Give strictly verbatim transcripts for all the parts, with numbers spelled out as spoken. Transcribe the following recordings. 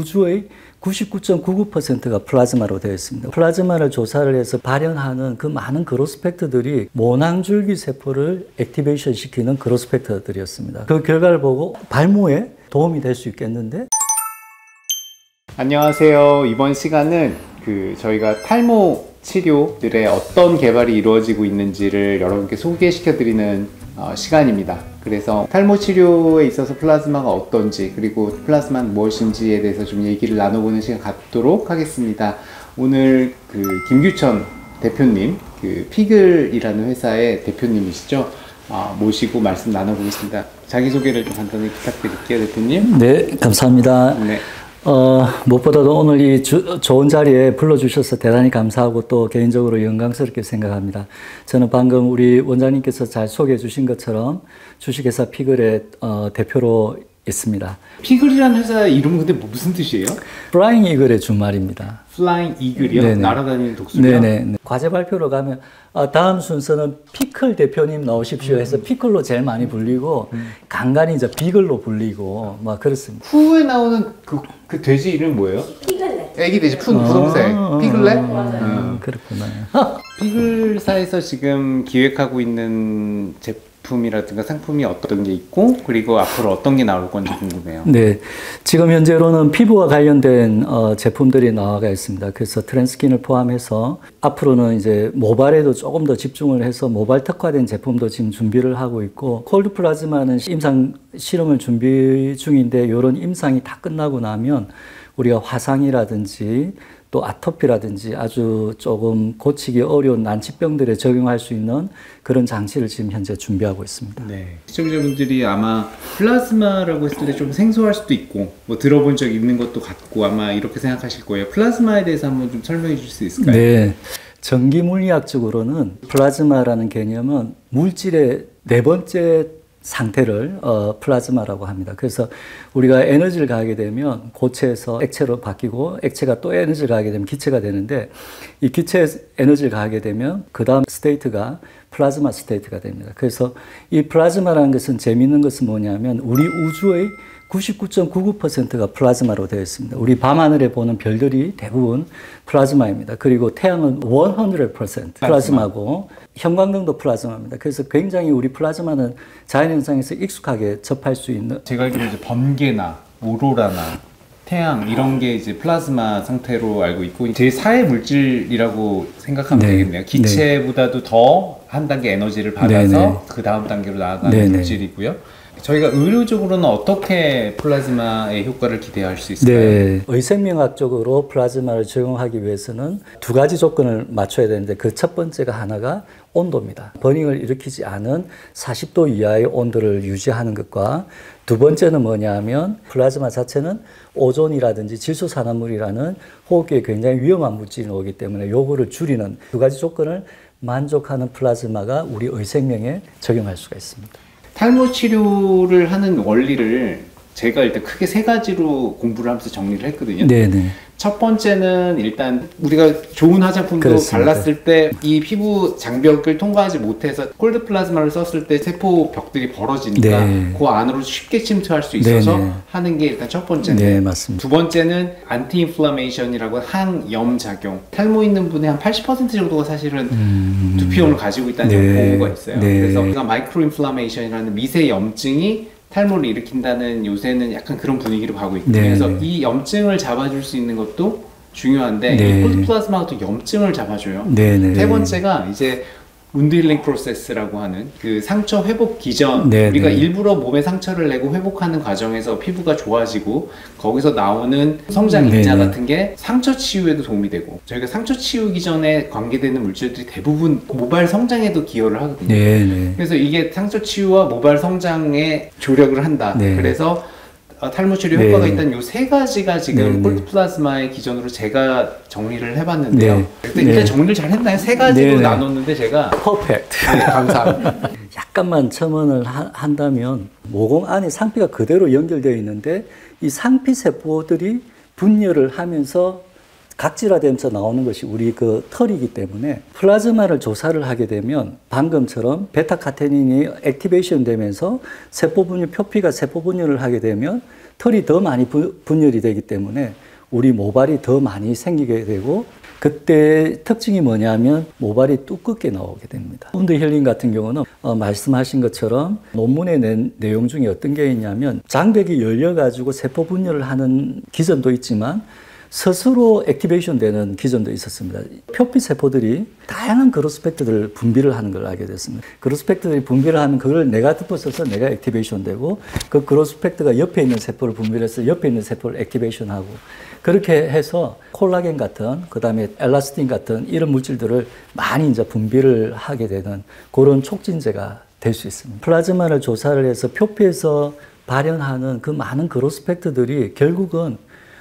우주의 구십구 점 구구 퍼센트가 플라즈마로 되어 있습니다. 플라즈마를 조사를 해서 발현하는 그 많은 그로스 팩터들이 모낭줄기 세포를 액티베이션 시키는 그로스 팩터들이었습니다. 그 결과를 보고 발모에 도움이 될 수 있겠는데. 안녕하세요. 이번 시간은 그 저희가 탈모 치료들의 어떤 개발이 이루어지고 있는지를 여러분께 소개시켜 드리는 어, 시간입니다. 그래서 탈모 치료에 있어서 플라즈마가 어떤지, 그리고 플라즈마는 무엇인지에 대해서 좀 얘기를 나눠보는 시간 갖도록 하겠습니다. 오늘 그 김규천 대표님, 그 피글이라는 회사의 대표님이시죠? 어, 모시고 말씀 나눠보겠습니다. 자기소개를 좀 간단히 부탁드릴게요, 대표님. 네, 감사합니다. 네. 어, 무엇보다도 오늘 이 주, 좋은 자리에 불러주셔서 대단히 감사하고 또 개인적으로 영광스럽게 생각합니다. 저는 방금 우리 원장님께서 잘 소개해 주신 것처럼 주식회사 피글의 어, 대표로 있습니다. 피글이라는 회사 이름 근데 무슨 뜻이에요? 플라잉 이글의 준말입니다. 플라잉 이글이요? 네네. 날아다니는 독수리요? 네네. 과제 발표로 가면 아, 다음 순서는 피클 대표님 나오십시오 해서 음. 피클로 제일 많이 불리고 음. 간간히 이제 비글로 불리고 막 그렇습니다. 후에 나오는 그, 그 돼지 이름 뭐예요? 피글렛. 애기 돼지 푸, 분홍색 아, 피글렛? 맞아요. 음, 그렇구나. 피글사에서 지금 기획하고 있는 제품이라든가 상품이 어떤 게 있고, 그리고 앞으로 어떤 게 나올 건지 궁금해요. 네, 지금 현재로는 피부와 관련된 어, 제품들이 나와가 있습니다. 그래서 트랜스킨을 포함해서 앞으로는 이제 모발에도 조금 더 집중을 해서 모발 특화된 제품도 지금 준비를 하고 있고, 콜드 플라즈마는 임상 실험을 준비 중인데 이런 임상이 다 끝나고 나면 우리가 화상이라든지 또 아토피라든지 아주 조금 고치기 어려운 난치병들에 적용할 수 있는 그런 장치를 지금 현재 준비하고 있습니다. 네. 시청자분들이 아마 플라즈마라고 했을 때 좀 생소할 수도 있고, 뭐 들어본 적 있는 것도 같고 아마 이렇게 생각하실 거예요. 플라즈마에 대해서 한번 좀 설명해 주실 수 있을까요? 네. 전기물리학적으로는 플라즈마라는 개념은 물질의 네 번째 상태를 어, 플라즈마라고 합니다. 그래서 우리가 에너지를 가하게 되면 고체에서 액체로 바뀌고 액체가 또 에너지를 가하게 되면 기체가 되는데, 이 기체에 에너지를 가하게 되면 그 다음 스테이트가 플라즈마 스테이트가 됩니다. 그래서 이 플라즈마라는 것은 재미있는 것은 뭐냐면 우리 우주의 구십구 점 구구 퍼센트가 플라즈마로 되어 있습니다. 우리 밤하늘에 보는 별들이 대부분 플라즈마입니다. 그리고 태양은 백 퍼센트 플라즈마고 형광등도 플라즈마입니다. 그래서 굉장히 우리 플라즈마는 자연현상에서 익숙하게 접할 수 있는, 제가 알기로 이제 번개나 오로라나 태양 이런 게 이제 플라즈마 상태로 알고 있고, 제사의 물질이라고 생각하면 네. 되겠네요. 기체보다도 더 한 단계 에너지를 받아서 네네. 그 다음 단계로 나아가는 네네. 물질이고요. 저희가 의료적으로는 어떻게 플라즈마의 효과를 기대할 수 있을까요? 네, 의생명학적으로 플라즈마를 적용하기 위해서는 두 가지 조건을 맞춰야 되는데, 그 첫 번째가 하나가 온도입니다. 버닝을 일으키지 않은 사십 도 이하의 온도를 유지하는 것과, 두 번째는 뭐냐면 플라즈마 자체는 오존이라든지 질소산화물이라는 호흡기에 굉장히 위험한 물질이 오기 때문에 요거를 줄이는 두 가지 조건을 만족하는 플라즈마가 우리 의생명에 적용할 수가 있습니다. 탈모 치료를 하는 원리를 제가 일단 크게 세 가지로 공부를 하면서 정리를 했거든요. 네네. 첫 번째는 일단 우리가 좋은 화장품도 그렇습니다. 발랐을 때 이 피부 장벽을 통과하지 못해서 콜드 플라즈마를 썼을 때 세포 벽들이 벌어지니까 네. 그 안으로 쉽게 침투할 수 있어서 네네. 하는 게 일단 첫 번째인데, 네, 맞습니다. 두 번째는 안티 인플라메이션이라고 항염 작용. 탈모 있는 분의 한 팔십 퍼센트 정도가 사실은 음... 두피염을 가지고 있다는 네. 보고가 있어요. 네. 그래서 우리가 마이크로 인플라메이션이라는 미세 염증이 탈모를 일으킨다는 요새는 약간 그런 분위기로 가고 있거든요. 네. 그래서 이 염증을 잡아줄 수 있는 것도 중요한데 네. 이 콜드 플라즈마가 또 염증을 잡아줘요. 네. 세 번째가 이제 운드 힐링 프로세스라고 하는 그 상처 회복 기전, 네네. 우리가 일부러 몸에 상처를 내고 회복하는 과정에서 피부가 좋아지고 거기서 나오는 성장 인자 같은 게 상처 치유에도 도움이 되고, 저희가 상처 치유 기전에 관계되는 물질들이 대부분 모발 성장에도 기여를 하거든요. 네네. 그래서 이게 상처 치유와 모발 성장에 조력을 한다. 네. 그래서 탈모 치료 효과가 네. 있다는 이 세 가지가 지금 네. 콜드 플라즈마의 기전으로 제가 정리를 해봤는데요. 네. 일단 네. 정리를 잘 했나요? 세 가지로 네. 나눴는데 제가 퍼펙트. 네, 감사합니다. 약간만 첨언을 하, 한다면 모공 안에 상피가 그대로 연결되어 있는데 이 상피 세포들이 분열을 하면서 각질화되면서 나오는 것이 우리 그 털이기 때문에 플라즈마를 조사를 하게 되면 방금처럼 베타카테닌이 액티베이션 되면서 세포 분열, 표피가 세포 분열을 하게 되면 털이 더 많이 부, 분열이 되기 때문에 우리 모발이 더 많이 생기게 되고 그때 특징이 뭐냐면 모발이 두껍게 나오게 됩니다. 운드 힐링 같은 경우는 어, 말씀하신 것처럼 논문에 낸 내용 중에 어떤 게 있냐면 장벽이 열려가지고 세포 분열을 하는 기전도 있지만 스스로 액티베이션 되는 기전도 있었습니다. 표피 세포들이 다양한 그로스펙터들 분비를 하는 걸 알게 됐습니다. 그로스펙터들이 분비를 하면 그걸 네가티브 써서 내가 액티베이션 되고 그 그로스펙터가 옆에 있는 세포를 분비를 해서 옆에 있는 세포를 액티베이션 하고 그렇게 해서 콜라겐 같은 그다음에 엘라스틴 같은 이런 물질들을 많이 이제 분비를 하게 되는 그런 촉진제가 될 수 있습니다. 플라즈마를 조사를 해서 표피에서 발현하는 그 많은 그로스펙터들이 결국은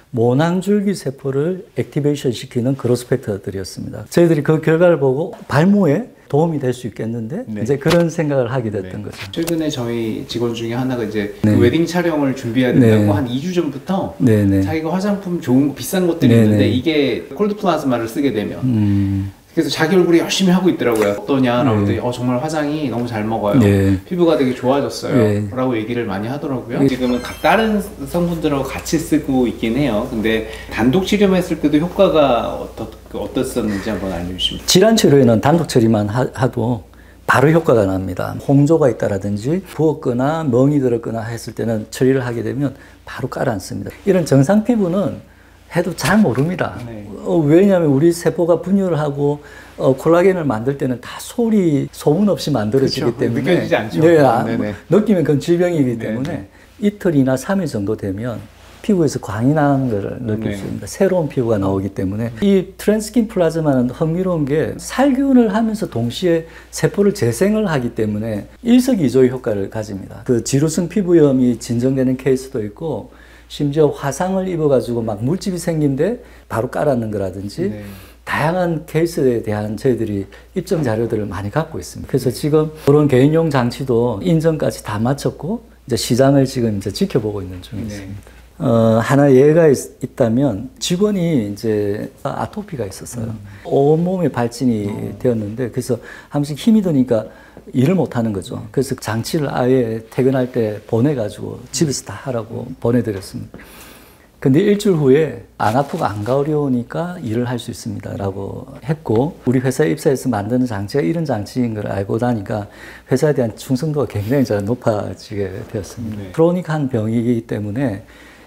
모낭줄기 세포를 액티베이션 시키는 그로스펙터들이었습니다. 저희들이 그 결과를 보고 발모에 도움이 될 수 있겠는데 네. 이제 그런 생각을 하게 됐던 네. 거죠. 최근에 저희 직원 중에 하나가 이제 네. 그 웨딩 촬영을 준비해야 된다고 네. 한 이 주 전부터 네. 네. 자기가 화장품 좋은 거 비싼 것들이 네. 있는데 이게 콜드 플라즈마를 쓰게 되면 음. 그래서 자기 얼굴이 열심히 하고 있더라고요. 어떠냐라고 했더니 네. 어, 정말 화장이 너무 잘 먹어요. 네. 피부가 되게 좋아졌어요. 네. 라고 얘기를 많이 하더라고요. 네. 지금은 각 다른 성분들하고 같이 쓰고 있긴 해요. 근데 단독 치료만 했을 때도 효과가 어떠, 어떻었는지 한번 알려주시면. 질환 치료에는 단독 처리만 하, 하도 바로 효과가 납니다. 홍조가 있다라든지 부었거나 멍이 들었거나 했을 때는 처리를 하게 되면 바로 깔아앉습니다. 이런 정상 피부는 해도 잘 모릅니다. 네. 어, 왜냐하면 우리 세포가 분열을 하고 어, 콜라겐을 만들 때는 다 소리, 소문 없이 만들어지기 그렇죠. 때문에 느껴지지 않죠. 네, 아, 느끼면 그건 질병이기 때문에 네네. 이틀이나 삼 일 정도 되면 피부에서 광이 나는 걸 느낄 네. 수 있습니다. 새로운 피부가 나오기 때문에 이 트랜스킨 플라즈마는 흥미로운 게 살균을 하면서 동시에 세포를 재생을 하기 때문에 일석이조의 효과를 가집니다. 그 지루성 피부염이 진정되는 케이스도 있고 심지어 화상을 입어가지고 막 물집이 생긴데 바로 깔아놓는 거라든지 네. 다양한 케이스에 대한 저희들이 입증 자료들을 많이 갖고 있습니다. 그래서 지금 그런 개인용 장치도 인증까지 다 마쳤고 이제 시장을 지금 이제 지켜보고 있는 중에 네. 있습니다. 어, 하나 예가 있, 있다면 직원이 이제 아토피가 있었어요. 음. 온몸에 발진이 음. 되었는데 그래서 한 번씩 힘이 드니까 일을 못 하는 거죠. 그래서 장치를 아예 퇴근할 때 보내가지고 집에서 다 하라고 보내드렸습니다. 근데 일주일 후에 안 아프고 안 가려우니까 일을 할 수 있습니다 라고 했고 우리 회사에 입사해서 만드는 장치가 이런 장치인 걸 알고 나니까 회사에 대한 충성도가 굉장히 높아지게 되었습니다. 네. 크로닉한 병이기 때문에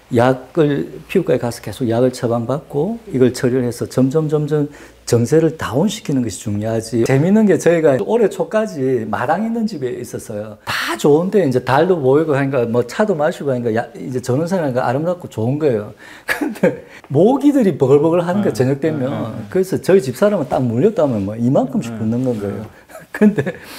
약을 피부과에 가서 계속 약을 처방받고 이걸 처리를 해서 점점 점점 정세를 다운시키는 것이 중요하지. 재밌는 게 저희가 올해 초까지 마당 있는 집에 있었어요. 다 좋은데 이제 달도 보이고 하니까 뭐 차도 마시고 하니까 야, 이제 저런 사람이니까 아름답고 좋은 거예요. 근데 모기들이 버글버글 하는 거 저녁 되면 그래서 저희 집사람은 딱 물렸다면 뭐 이만큼씩 붙는 건 거예요. 근데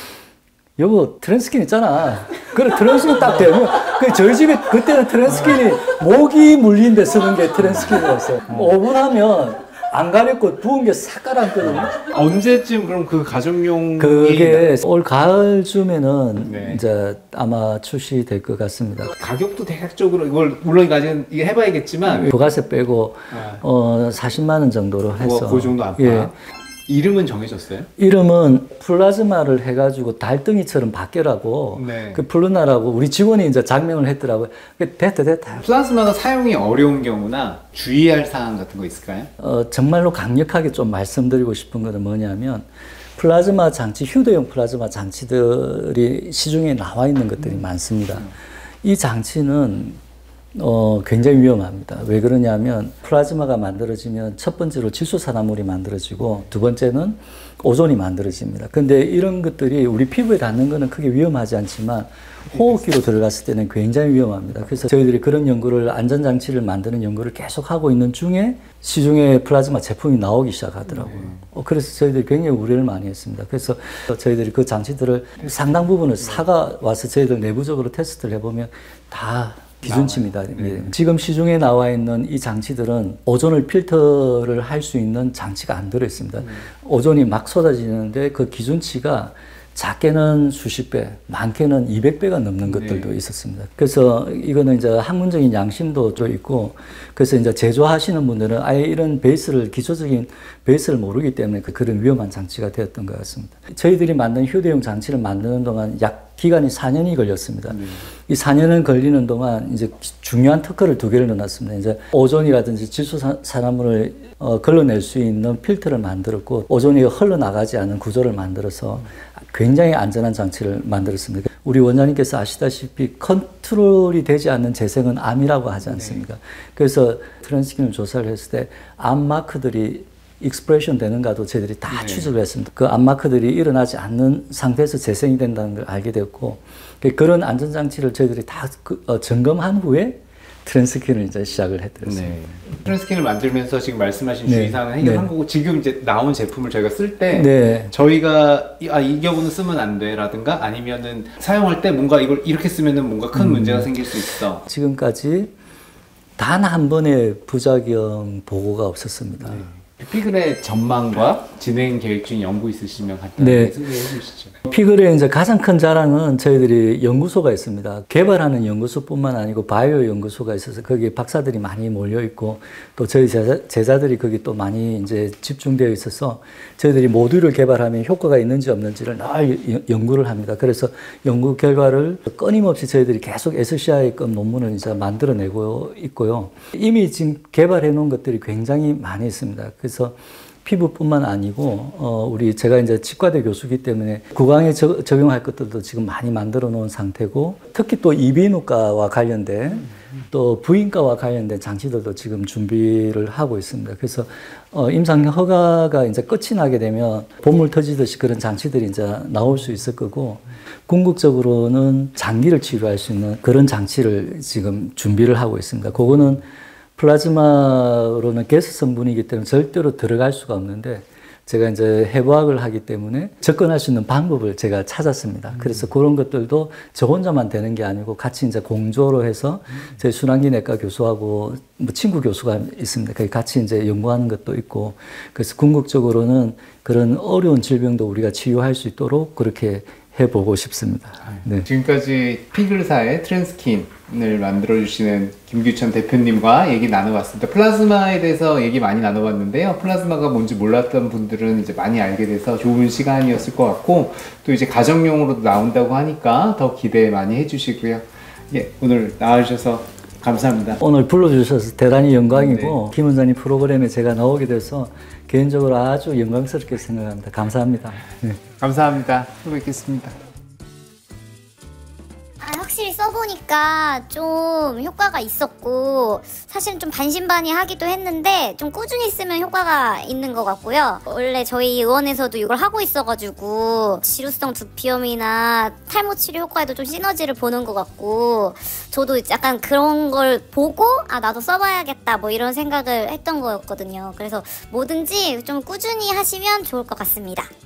여보 트랜스킨 있잖아. 그래 트랜스킨 딱 되면 그 저희 집에 그때는 트랜스킨이 모기 물린 데 쓰는 게 트랜스킨이었어요. 오 분 하면 안 가렸고 부은 게 싹 가라앉거든요. 언제쯤 그럼 그 가정용 그게 올 가을쯤에는 네. 이제 아마 출시될 것 같습니다. 가격도 대략적으로 이걸 물론 아직 이게 해봐야겠지만 부가세 빼고 아. 어, 사십만 원 정도로 해서 그 정도 안팎. 예. 이름은 정해졌어요? 이름은 플라즈마를 해가지고 달덩이처럼 바뀌라고 네. 그 플루나라고 우리 직원이 이제 장명을 했더라고요. 됐다 됐다. 플라즈마가 사용이 어려운 경우나 주의할 사항 같은 거 있을까요? 어, 정말로 강력하게 좀 말씀드리고 싶은 것은 뭐냐면 플라즈마 장치, 휴대용 플라즈마 장치들이 시중에 나와 있는 것들이 음. 많습니다. 음. 이 장치는 어, 굉장히 위험합니다. 왜 그러냐면 플라즈마가 만들어지면 첫 번째로 질소산화물이 만들어지고 두 번째는 오존이 만들어집니다. 근데 이런 것들이 우리 피부에 닿는 거는 크게 위험하지 않지만 호흡기로 들어갔을 때는 굉장히 위험합니다. 그래서 저희들이 그런 연구를 안전장치를 만드는 연구를 계속 하고 있는 중에 시중에 플라즈마 제품이 나오기 시작하더라고요. 네. 어, 그래서 저희들이 굉장히 우려를 많이 했습니다. 그래서 저희들이 그 장치들을 상당 부분을 사가 와서 저희들 내부적으로 테스트를 해보면 다 기준치입니다. 네. 지금 시중에 나와 있는 이 장치들은 오존을 필터를 할 수 있는 장치가 안 들어있습니다. 음. 오존이 막 쏟아지는데 그 기준치가 작게는 수십 배, 많게는 이백 배가 넘는 것들도 네. 있었습니다. 그래서 이거는 이제 학문적인 양심도 좀 있고, 그래서 이제 제조하시는 분들은 아예 이런 베이스를, 기초적인 베이스를 모르기 때문에 그런 위험한 장치가 되었던 것 같습니다. 저희들이 만든 휴대용 장치를 만드는 동안 약 기간이 사 년이 걸렸습니다. 네. 이 사 년은 걸리는 동안 이제 중요한 특허를 두 개를 넣어놨습니다. 이제 오존이라든지 질소 산화물을 어, 걸러낼 수 있는 필터를 만들었고, 오존이 흘러나가지 않는 구조를 만들어서 굉장히 안전한 장치를 만들었습니다. 우리 원장님께서 아시다시피 컨트롤이 되지 않는 재생은 암이라고 하지 않습니까? 네. 그래서 트랜스킨을 조사를 했을 때 암 마크들이 익스프레션 되는가도 저희들이 다 네. 추적을 했습니다. 그 암 마크들이 일어나지 않는 상태에서 재생이 된다는 걸 알게 되었고, 그런 안전장치를 저희들이 다 점검한 후에 트랜스킨을 이제 시작을 해드렸습니다. 네. 트랜스킨을 만들면서 지금 말씀하신 네. 주의사항을 해결한 네. 거고, 지금 이제 나온 제품을 저희가 쓸 때 네. 저희가 이, 아, 이 경우는 쓰면 안 돼라든가 아니면은 사용할 때 뭔가 이걸 이렇게 쓰면은 뭔가 큰 음. 문제가 생길 수 있어. 지금까지 단 한 번의 부작용 보고가 없었습니다. 네. 피글의 전망과 진행 계획 중 연구 있으시면 간단하게 네. 소개해 주시죠. 피글의 이제 가장 큰 자랑은 저희들이 연구소가 있습니다. 개발하는 연구소뿐만 아니고 바이오 연구소가 있어서 거기에 박사들이 많이 몰려 있고, 또 저희 제자, 제자들이 거기 또 많이 이제 집중되어 있어서 저희들이 모듈을 개발하면 효과가 있는지 없는지를 늘 연구를 합니다. 그래서 연구 결과를 끊임없이 저희들이 계속 에스씨아이급 논문을 이제 만들어내고 있고요. 이미 지금 개발해 놓은 것들이 굉장히 많이 있습니다. 그래서 피부뿐만 아니고 어 우리 제가 이제 치과대 교수이기 때문에 구강에 저, 적용할 것들도 지금 많이 만들어 놓은 상태고, 특히 또 이비인후과와 관련된 또 부인과와 관련된 장치들도 지금 준비를 하고 있습니다. 그래서 어 임상 허가가 이제 끝이 나게 되면 보물 터지듯이 그런 장치들이 이제 나올 수 있을 거고, 궁극적으로는 장기를 치료할 수 있는 그런 장치를 지금 준비를 하고 있습니다. 그거는 플라즈마로는 가스 성분이기 때문에 절대로 들어갈 수가 없는데, 제가 이제 해부학을 하기 때문에 접근할 수 있는 방법을 제가 찾았습니다. 음. 그래서 그런 것들도 저 혼자만 되는 게 아니고 같이 이제 공조로 해서 음. 제 순환기내과 교수하고 뭐 친구 교수가 있습니다. 거기 같이 이제 연구하는 것도 있고, 그래서 궁극적으로는 그런 어려운 질병도 우리가 치유할 수 있도록 그렇게 해보고 싶습니다. 네. 지금까지 피글사의 트랜스킨을 만들어주시는 김규천 대표님과 얘기 나눠봤습니다. 플라즈마에 대해서 얘기 많이 나눠봤는데요. 플라즈마가 뭔지 몰랐던 분들은 이제 많이 알게 돼서 좋은 시간이었을 것 같고, 또 이제 가정용으로도 나온다고 하니까 더 기대 많이 해주시고요. 예, 오늘 나와주셔서 감사합니다. 오늘 불러주셔서 대단히 영광이고, 네. 김 원장님 프로그램에 제가 나오게 돼서 개인적으로 아주 영광스럽게 생각합니다. 감사합니다. 네. 감사합니다. 또 뵙겠습니다. 아, 확실히 써보니까 좀 효과가 있었고, 사실은 좀 반신반의하기도 했는데 좀 꾸준히 쓰면 효과가 있는 것 같고요. 원래 저희 의원에서도 이걸 하고 있어가지고 지루성 두피염이나 탈모 치료 효과에도 좀 시너지를 보는 것 같고, 저도 약간 그런 걸 보고 아 나도 써봐야겠다 뭐 이런 생각을 했던 거였거든요. 그래서 뭐든지 좀 꾸준히 하시면 좋을 것 같습니다.